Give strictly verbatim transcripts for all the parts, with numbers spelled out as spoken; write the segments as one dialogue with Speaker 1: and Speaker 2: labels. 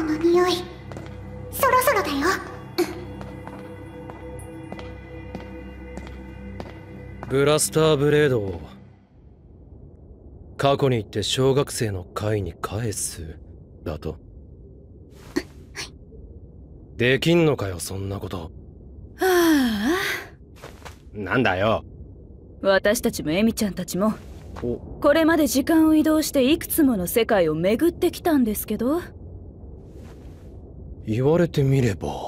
Speaker 1: の匂い、そろそろだよ。
Speaker 2: ブラスターブレードを過去に行って小学生の会に返すだと。できんのかよそんなこと。
Speaker 3: はあ。
Speaker 2: なんだよ。
Speaker 3: 私たちもエミちゃんたちもこれまで時間を移動していくつもの世界を巡ってきたんですけど。
Speaker 2: 言われてみれば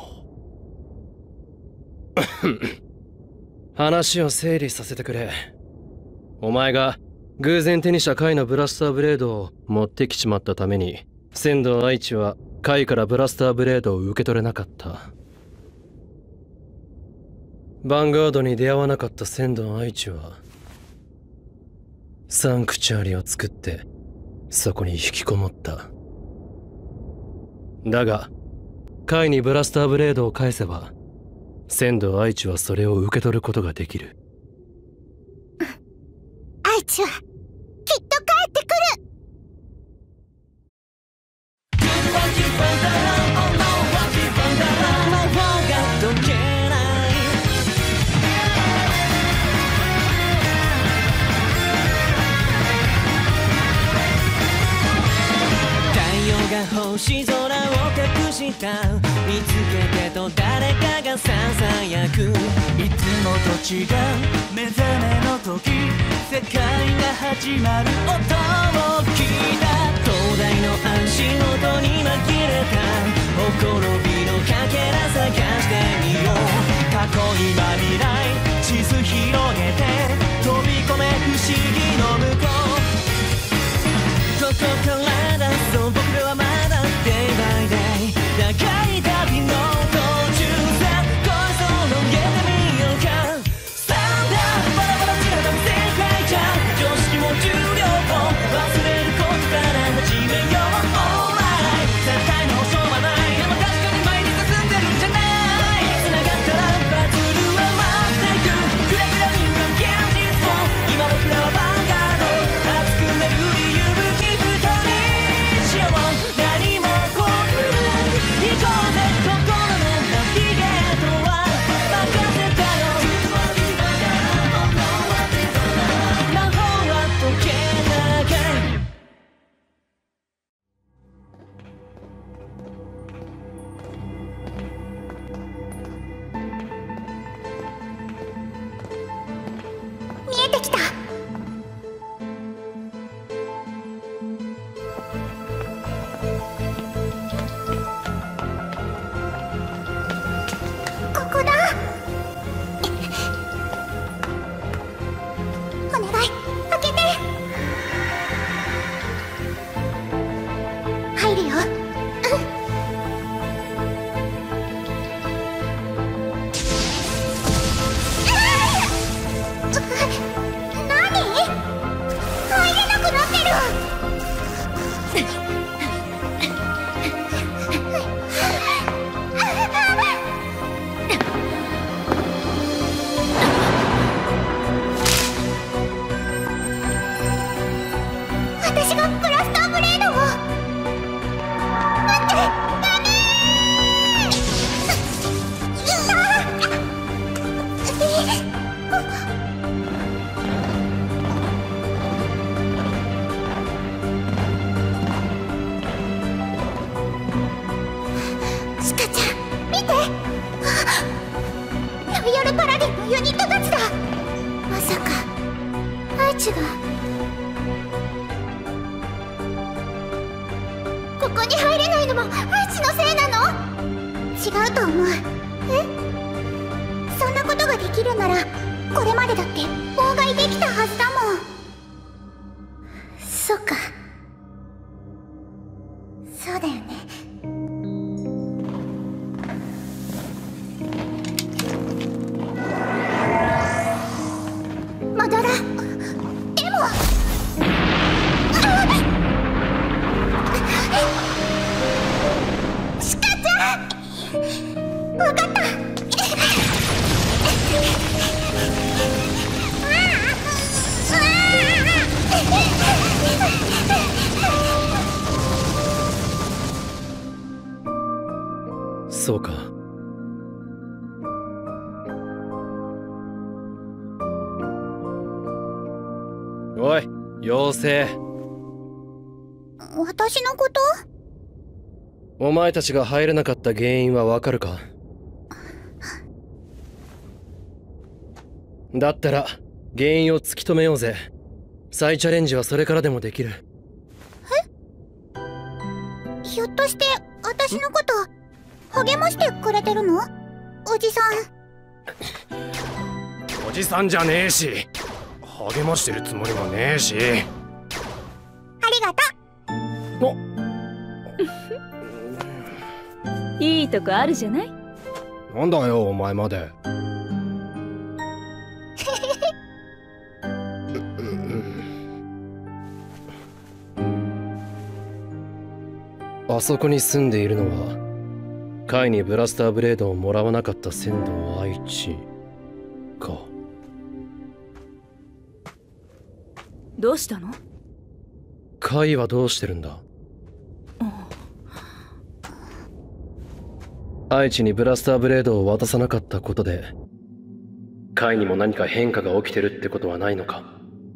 Speaker 2: 話を整理させてくれ。お前が偶然手にしたカイのブラスターブレードを持ってきちまったために仙道愛知はカイからブラスターブレードを受け取れなかった。ヴァンガードに出会わなかった仙道愛知はサンクチュアリを作ってそこに引きこもった。だがカイにブラスターブレードを返せば仙道愛知はそれを受け取ることができる。
Speaker 1: 愛知はきっと帰ってくる。
Speaker 4: 星空を隠した見つけてと誰かがささやく。いつもと違う目覚めの時、世界が始まる音を聞いた。灯台の足元に紛れたほころびのかけら探してみよう。過去今未来地図広げて飛び込め不思議の向こう。ここからだそう僕らはまだ Day by day 長い旅の途中さ。恋そうのげてみようか。サンダーバラバラ散らばる世界じゃ常識も重量も忘れることから始めよう。 Alright 絶対の保証はない。でも確かに前に進んでるんじゃない。繋がったらバトルは待っていく。クラクラ人間現実を今僕らはバンガード熱くなる理由武器二人しよう。何も怖くない行こうぜ心のナビゲートは任せたよ。魔法は解けない。
Speaker 1: 見えてきた。ここだ。お願い開けて。入るよ。私がブラスターブレードを。待って、ダメシカちゃん見て。ロイヤルパラディンのユニットたちだ。まさか愛知がここに入れないのも愛知のせいなの？違うと思う。え？そんなことができるならこれまでだって妨害できたはずだもん。そうか、そうだよね。マドラー、でもシカちゃん、わかった。
Speaker 2: そうか。おい妖精、
Speaker 1: 私のこと？
Speaker 2: お前たちが入れなかった原因はわかるか？だったら原因を突き止めようぜ。再チャレンジはそれからでもできる。
Speaker 1: え？ひょっとして私のこと励ましてくれてるの？おじさん。
Speaker 2: おじさんじゃねえし、励ましてるつもりもねえし。
Speaker 1: ありがとう。
Speaker 2: お
Speaker 3: いいとこあるじゃない。
Speaker 2: なんだよお前まで。あそこに住んでいるのはカイにブラスターブレードをもらわなかった仙道愛知か。
Speaker 3: どうしたの？
Speaker 2: カイはどうしてるんだ？愛知にブラスターブレードを渡さなかったことでカイにも何か変化が起きてるってことはないのか？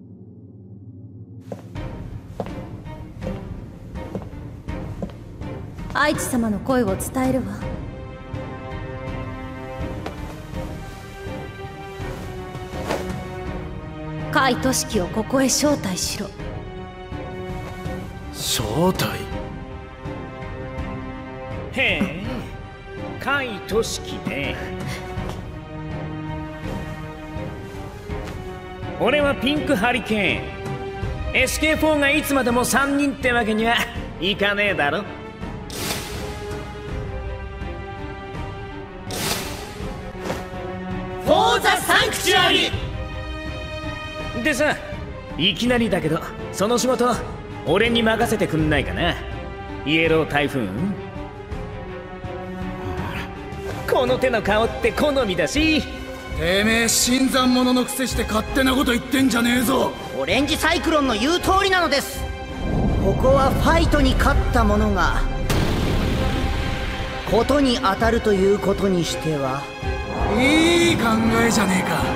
Speaker 5: 愛知様の声を伝えるわ。甲斐俊樹をここへ招待しろ。
Speaker 2: 招待？
Speaker 6: へえ、甲斐俊樹ね。俺はピンクハリケーン。 エスケーフォー がいつまでもさんにんってわけにはいかねえだろ。
Speaker 4: フォーザサンクチュアリ
Speaker 6: でさ、いきなりだけどその仕事俺に任せてくんないかな、イエロー台風。この手の顔って好みだし。
Speaker 7: てめえ新参者のくせして勝手なこと言ってんじゃねえぞ。
Speaker 8: オレンジサイクロンの言う通りなのです。ここはファイトに勝った者がことに当たるということにしては。
Speaker 7: いい考えじゃねえか。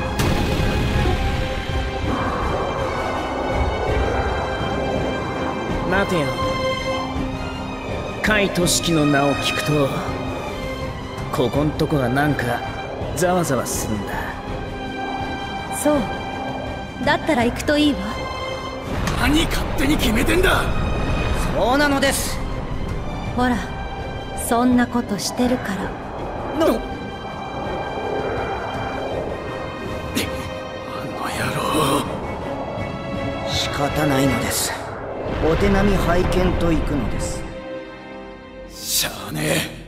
Speaker 6: 待てよ、甲斐俊樹の名を聞くとここんとこがなんかざわざわするんだ。
Speaker 5: そうだったら行くといいわ。
Speaker 7: 何勝手に決めてんだ。
Speaker 8: そうなのです。
Speaker 5: ほらそんなことしてるから。
Speaker 8: の仕方ないのです。お手並み拝見と行くのです。
Speaker 7: しゃあねえ。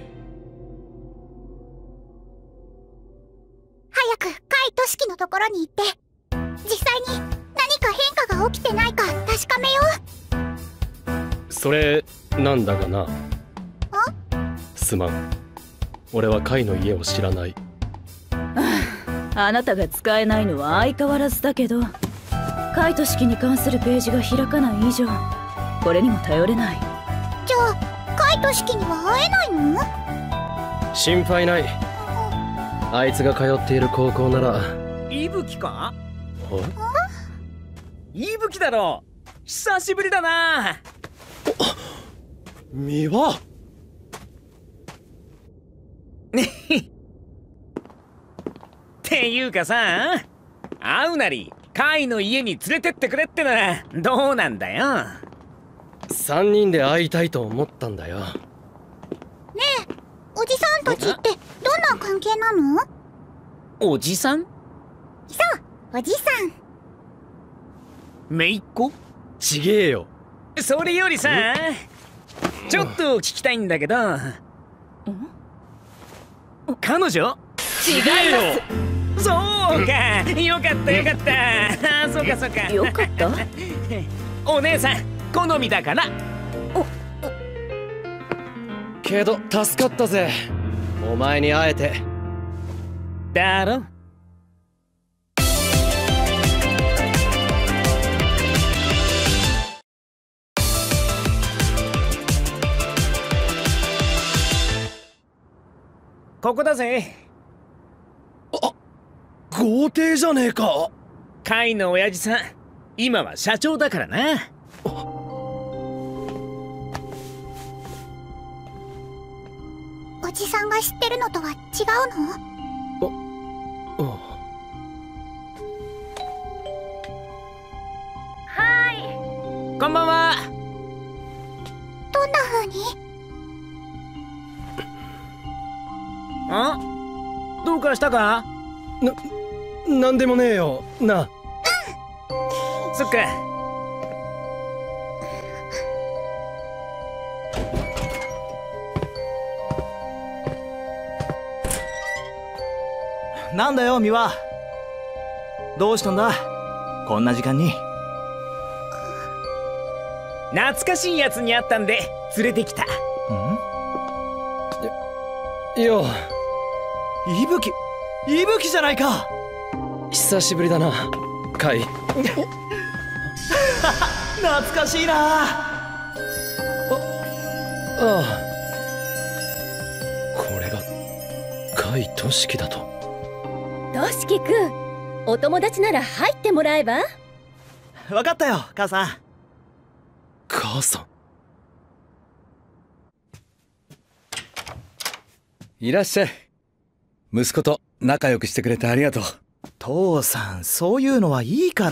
Speaker 1: 早く甲斐俊樹のところに行って実際に何か変化が起きてないか確かめよ
Speaker 2: う。それなんだがな。すまん、俺はカイの家を知らない。
Speaker 3: あなたが使えないのは相変わらずだけど、甲斐俊樹に関するページが開かない以上これにも頼れない。
Speaker 1: じゃあ甲斐俊樹には会えないの？
Speaker 2: 心配ない。あいつが通っている高校なら。
Speaker 6: 伊吹か？伊吹だろ。久しぶりだな。
Speaker 2: 三輪
Speaker 6: っていうかさ、会うなり甲斐の家に連れてってくれってのはどうなんだよ。
Speaker 2: 三人で会いたいと思ったんだよ。
Speaker 1: ねえ、おじさんたちってどんな関係なの？
Speaker 6: おじさん？
Speaker 1: そう、おじさん。
Speaker 6: 姪っ子？
Speaker 2: ちげえよ。
Speaker 6: それよりさ、ちょっと聞きたいんだけど、彼女？
Speaker 3: 違い
Speaker 6: ます。そうか、よかったよかった。あ、そうかそうか。
Speaker 3: よかった。
Speaker 6: お姉さん好みだから。
Speaker 2: けど助かったぜ、お前に会えて。
Speaker 6: だろ。 ここだぜ。
Speaker 2: あ、豪邸じゃねえか。
Speaker 6: カイの親父さん、今は社長だからな。
Speaker 1: おじさんが知ってるのとは違うの？
Speaker 2: あ、あ
Speaker 3: はーい。
Speaker 6: こんばんは。
Speaker 1: どんな風に？
Speaker 6: あ？どうかしたか？
Speaker 2: な、なんでもねえよ。な。うん。
Speaker 6: そっか。
Speaker 9: なんだよミワ、どうしたんだこんな時間に。
Speaker 6: 懐かしいやつに会ったんで連れてきた。ん？
Speaker 2: いや、
Speaker 9: いぶき、いぶきじゃないか。
Speaker 2: 久しぶりだなカイ。
Speaker 9: 懐かしいな。
Speaker 2: あああ、これがカイトシキだと。
Speaker 5: としきくん、お友達なら入ってもらえば。
Speaker 9: 分かったよ母さん。
Speaker 2: 母さん。
Speaker 10: いらっしゃい。息子と仲良くしてくれてありがとう。
Speaker 9: 父さん、そういうのはいいから。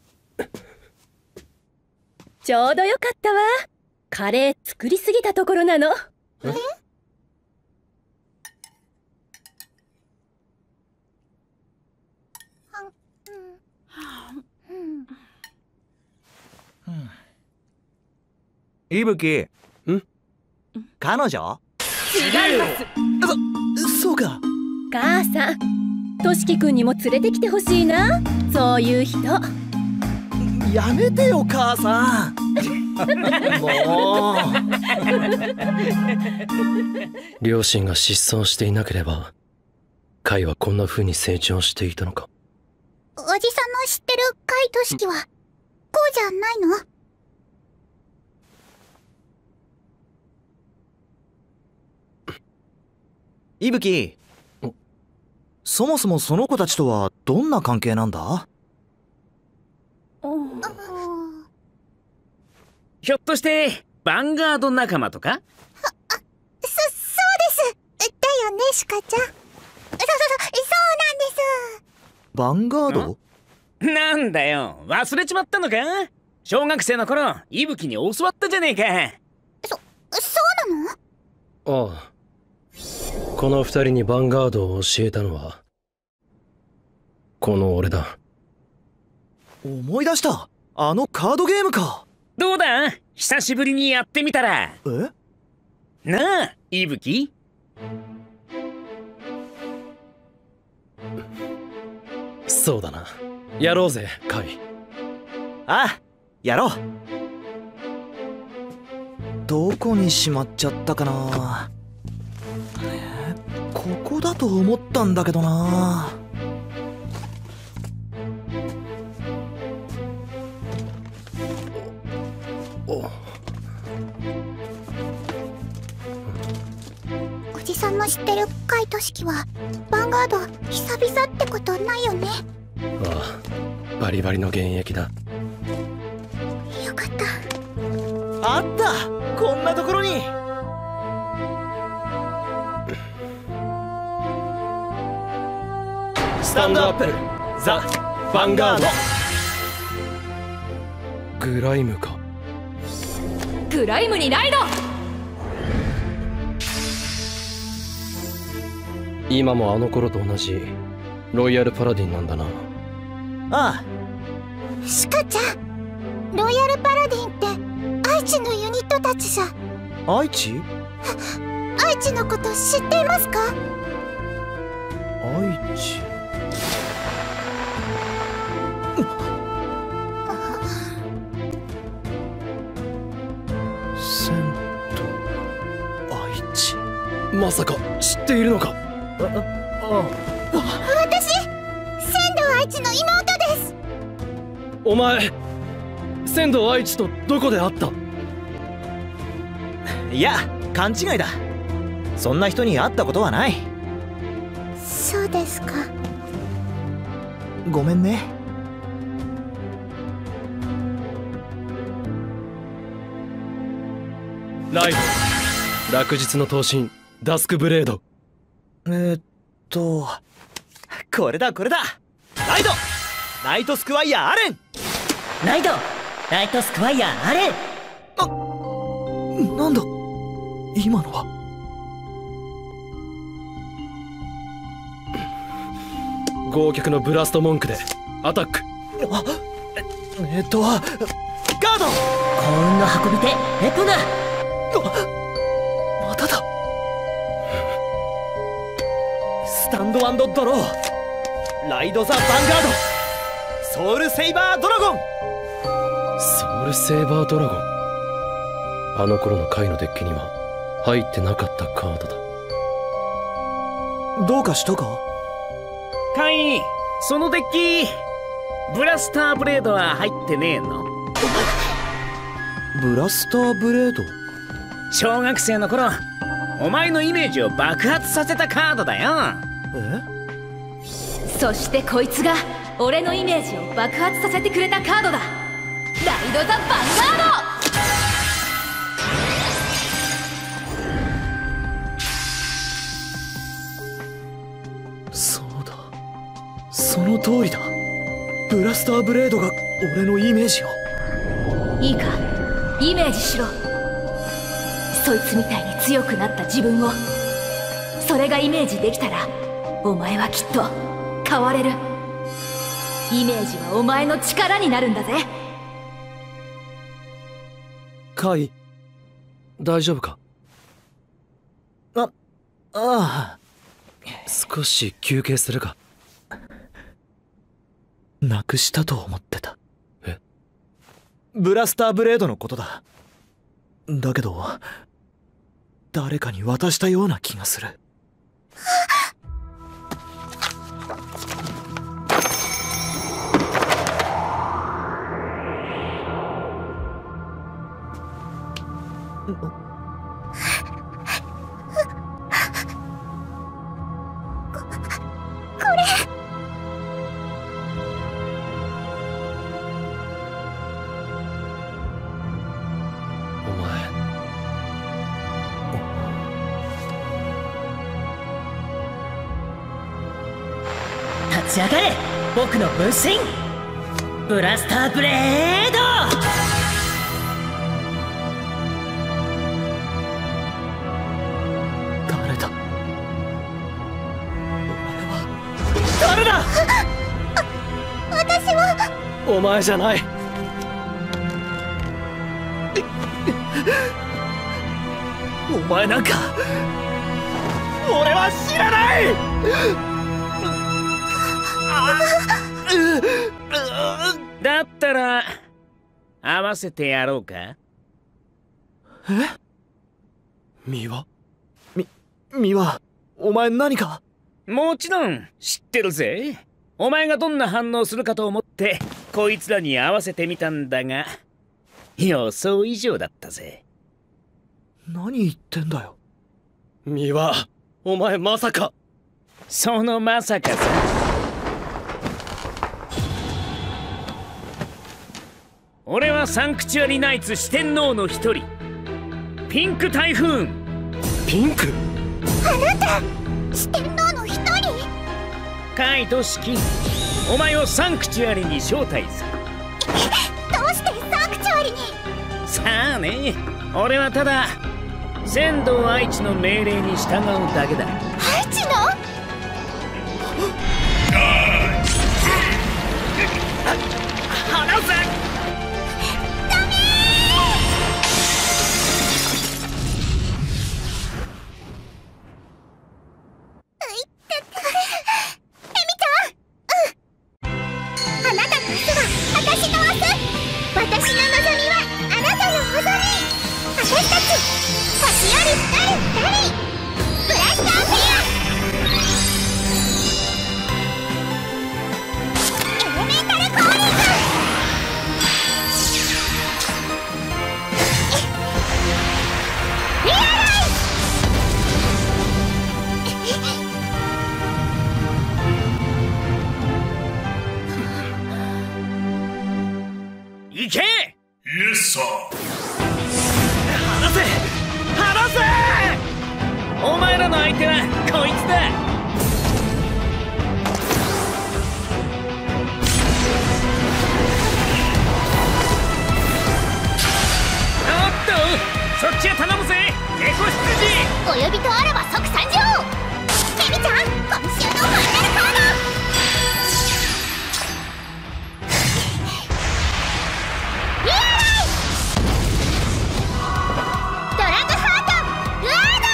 Speaker 5: ちょうどよかったわ。カレー作りすぎたところなの。
Speaker 1: え？
Speaker 9: いぶき。
Speaker 2: ん？
Speaker 9: 彼女？
Speaker 5: 違います。
Speaker 9: そ、そうか。
Speaker 5: 母さん、としきくんにも連れてきてほしいな、そういう人。
Speaker 9: やめてよ母さん。もう。
Speaker 2: 両親が失踪していなければカイはこんな風に成長していたのか。
Speaker 1: おじさんの知ってるカイトシキはこうじゃないの？
Speaker 9: いぶき、そもそもその子たちとはどんな関係なんだ？
Speaker 6: ひょっとしてヴァンガード仲間とか？
Speaker 1: は、あ、そ、そうです。だよね、シカちゃん。そ、そ、そ、そうなんです。
Speaker 9: ヴァンガード？
Speaker 6: なんだよ、忘れちまったのか？小学生の頃、イブキに教わったじゃねえか。
Speaker 1: そ、そうな
Speaker 2: の？ああ、この二人にヴァンガードを教えたのはこの俺だ。
Speaker 9: 思い出した、あのカードゲームか。
Speaker 6: どうだ、久しぶりにやってみたら。
Speaker 9: え？
Speaker 6: なあ、イブキ。
Speaker 2: そうだな、やろうぜカイ。
Speaker 9: ああ、やろう。どこにしまっちゃったかな。ここだと思ったんだけどな。
Speaker 2: お、お、
Speaker 1: おじさんの知ってるカイトシキはヴァンガード久々ってことないよね。
Speaker 2: ああ、バリバリの現役だ。
Speaker 1: よかった。
Speaker 9: あった、こんなところに。
Speaker 2: スタンドアップザ・ヴァンガード。グライムか。
Speaker 5: グライムにライド。
Speaker 2: 今もあの頃と同じロイヤルパラディンなんだな。
Speaker 9: ああ、
Speaker 1: シカちゃん、ロイヤルパラディンって愛知のユニットたちじゃ。
Speaker 9: 愛知？
Speaker 1: 愛知のこと知っていますか？
Speaker 9: 愛知。セント愛知。
Speaker 2: まさか知っているのか？
Speaker 9: あ、あ、
Speaker 1: 私、仙道愛知の妹です。
Speaker 2: お前、仙道愛知とどこで会った？
Speaker 9: いや、勘違いだ。 そんな人に会ったことはない。
Speaker 1: そうですか。
Speaker 9: ごめんね。
Speaker 2: ライド、落日の闘神ダスクブレード。
Speaker 9: えー、っとこれだこれだ。ライドナイトスクワイヤーアレン。
Speaker 8: ライドナイトスクワイヤーアレン。
Speaker 9: あ、なんだ今のは。
Speaker 2: 豪脚のブラスト文句でアタック。
Speaker 9: あえっとガード。
Speaker 8: 幸運の運び手エプナ。
Speaker 9: まただ。スタンド&ドロー。ライド・ザ・ヴァンガード。ソウルセイバードラゴン。
Speaker 2: ソウルセイバードラゴン。あの頃の回のデッキには入ってなかったカードだ。
Speaker 9: どうかしたか？
Speaker 6: カイ、そのデッキブラスターブレードは入ってねえの？
Speaker 9: ブラスターブレード？
Speaker 6: 小学生の頃お前のイメージを爆発させたカードだよ。
Speaker 9: え？
Speaker 5: そしてこいつが俺のイメージを爆発させてくれたカードだ。ライド・ザ・ヴァンガード。
Speaker 9: そうだ、その通りだ。ブラスターブレードが俺のイメージを。
Speaker 5: いいか、イメージしろ。そいつみたいに強くなった自分を。それがイメージできたらお前はきっと変われる。イメージはお前の力になるんだぜ。
Speaker 2: カイ、大丈夫か？
Speaker 9: あ、ああ。
Speaker 2: 少し休憩するか？
Speaker 9: なくしたと思ってた。
Speaker 2: え？
Speaker 9: ブラスターブレードのことだ。だけど誰かに渡したような気がする。
Speaker 8: 立ち上がれ僕の分身ブラスターブレード。
Speaker 9: 誰だ？お前は誰だ？
Speaker 1: 私は
Speaker 2: お前じゃない。
Speaker 9: お前なんか俺は知らない。
Speaker 6: だったら合わせてやろうか。
Speaker 9: え？
Speaker 2: ミワ？
Speaker 9: み、ミワ、お前何か？
Speaker 6: もちろん知ってるぜ。お前がどんな反応するかと思ってこいつらに合わせてみたんだが予想以上だったぜ。
Speaker 9: 何言ってんだよ。
Speaker 2: ミワ、お前まさか。
Speaker 6: そのまさかさ。俺はサンクチュアリナイツ四天王の一人ピンク台風。
Speaker 2: ピンク？
Speaker 1: あなた四天王の一人？
Speaker 6: カイトシキ、お前をサンクチュアリに招待する。
Speaker 1: どうしてサンクチュアリに？
Speaker 6: さあね、俺はただ仙道愛知の命令に従うだけだ。
Speaker 1: 愛知の？
Speaker 6: 離せ！
Speaker 1: エ
Speaker 6: 行け。
Speaker 11: イエスサー。
Speaker 6: 離せ離せ。お前らの相手はこいつだ。おっと、そっちへ頼むぜエコ羊。
Speaker 1: お呼びとあらば即参上。ケミちゃん、今週のファイナルカード。イエーイ。ドラグハートルアード。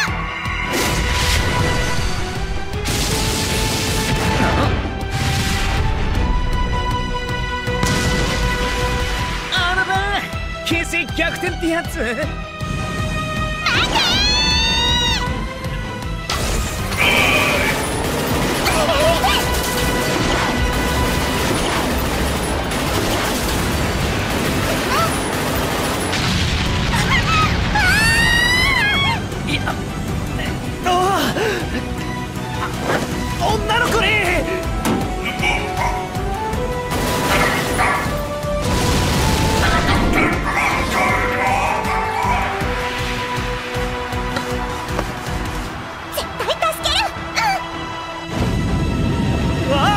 Speaker 6: あらば形勢逆転ってやつ。
Speaker 1: 待て
Speaker 6: いや、ああ、女の子に。
Speaker 1: 絶対助ける。
Speaker 6: わあ。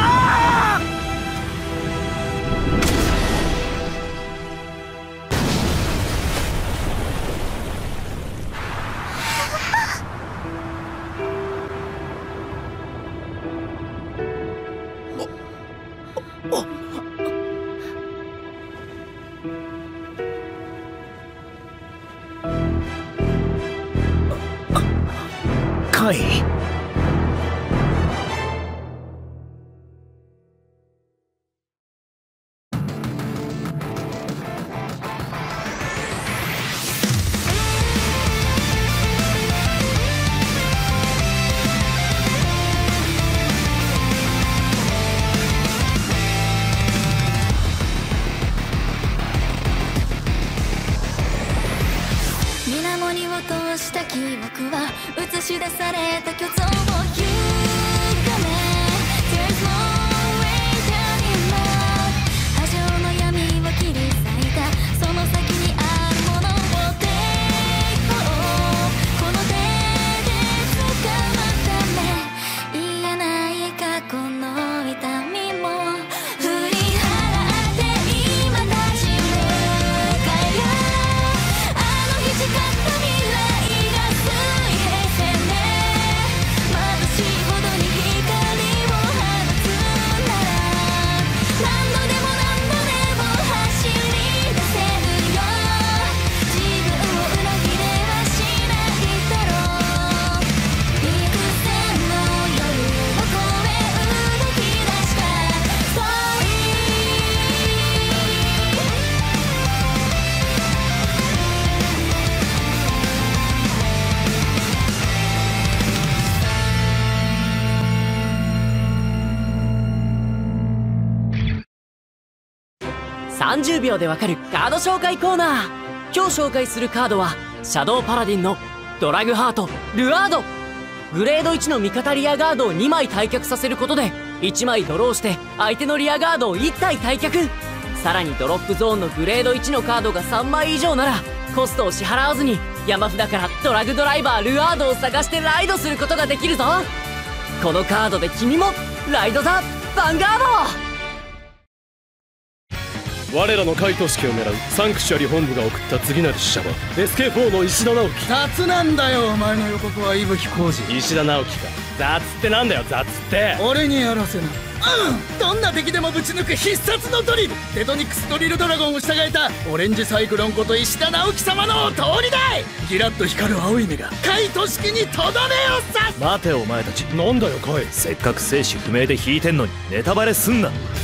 Speaker 6: カイ。
Speaker 5: 水面に落とした記憶は映し出された虚像を歪め There's no way anymore 波状の闇を切り裂いたその先にあるものを抵抗この手で掴むため言えない過去の痛みも振り払って今立ち向かえるあの日誓った未来が水平線で眩しいほどに光を放つなら何度でも何度でも走り出せるよ自分を裏切れはしないだろう幾千の夜を越え動き出したストーリ
Speaker 8: さんじゅうびょうでわかるカード紹介コーナー。今日紹介するカードはシャドウパラディンのドラグハートルアード。グレードいちの味方リアガードをにまい退却させることでいちまいドローして相手のリアガードをいち体退却。さらにドロップゾーンのグレードいちのカードがさんまい以上ならコストを支払わずに山札からドラグドライバールアードを探してライドすることができるぞ。このカードで君もライド・ザ・ヴァンガード。
Speaker 2: 我らの怪盗式を狙うサンクチュアリ本部が送った次なる使者は エスケーフォー の石田直樹。
Speaker 7: 雑なんだよお前の予告は。伊吹浩二。
Speaker 2: 石田直樹か。雑ってなんだよ雑って。
Speaker 7: 俺にやらせな。うん、どんな敵でもぶち抜く必殺のドリル、テトニクスドリルドラゴンを従えたオレンジサイクロンこと石田直樹様の通りだい。ギラッと光る青い目が怪盗式にとどめを刺す。
Speaker 9: 待てお前たち。
Speaker 2: なんだよカイ。
Speaker 9: せっかく生死不明で引いてんのにネタバレすんな。